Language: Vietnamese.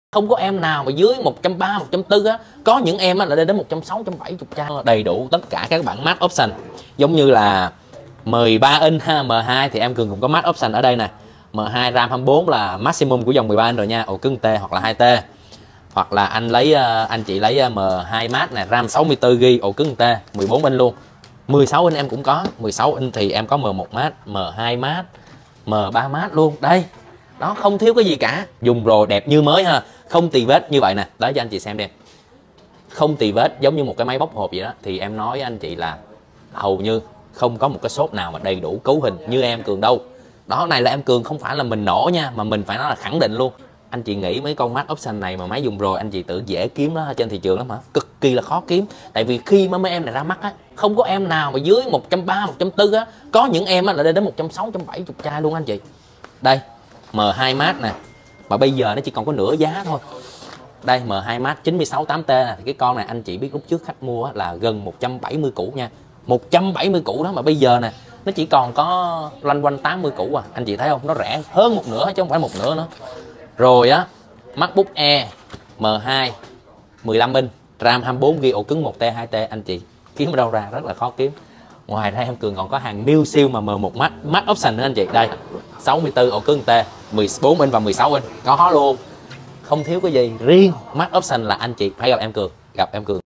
Không có em nào mà dưới 130, 140 á. Có những em á là lên đến 160, 170k đầy đủ tất cả các bản max option. Giống như là 13 inch ha, M2 thì em Cường cũng có max option ở đây nè. M2 RAM 24 là maximum của dòng 13 inch rồi nha, ổ cứng T hoặc là 2T. Hoặc là anh chị lấy M2 Max này, RAM 64GB, ổ cứng T, 14 inch luôn. 16 inch em cũng có, 16 inch thì em có M1 Max, M2 Max, M3 Max luôn. Đây. Đó, không thiếu cái gì cả. Dùng rồi đẹp như mới ha, không tì vết như vậy nè. Đấy cho anh chị xem đi. Không tì vết giống như một cái máy bóc hộp vậy đó. Thì em nói với anh chị là hầu như không có một cái shop nào mà đầy đủ cấu hình như em Cường đâu. Đó, này là em Cường không phải là mình nổ nha, mà mình phải nói là khẳng định luôn. Anh chị nghĩ mấy con max option này mà máy dùng rồi anh chị tưởng dễ kiếm nó trên thị trường lắm hả? Cực kỳ là khó kiếm. Tại vì khi mà mấy em này ra mắt á, không có em nào mà dưới 130, 140 á. Có những em á là lên đến 160, 170k luôn anh chị. Đây, M2 Max nè. Mà bây giờ nó chỉ còn có nửa giá thôi. Đây, M2 Max 96 8T nè. Thì cái con này anh chị biết lúc trước khách mua á, là gần 170 củ nha. 170 củ đó, mà bây giờ nè nó chỉ còn có loanh quanh 80 củ à. Anh chị thấy không? Nó rẻ hơn một nửa chứ không phải một nửa nữa. Rồi á, MacBook Air M2 15 inch, RAM 24GB, ổ cứng 1T 2T anh chị kiếm ở đâu ra, rất là khó kiếm. Ngoài ra em Cường còn có hàng new siêu mà M1 Max option nữa anh chị. Đây, 64 ổ cứng T, 14 inch và 16 inch có luôn. Không thiếu cái gì. Riêng Max option là anh chị phải gặp em Cường,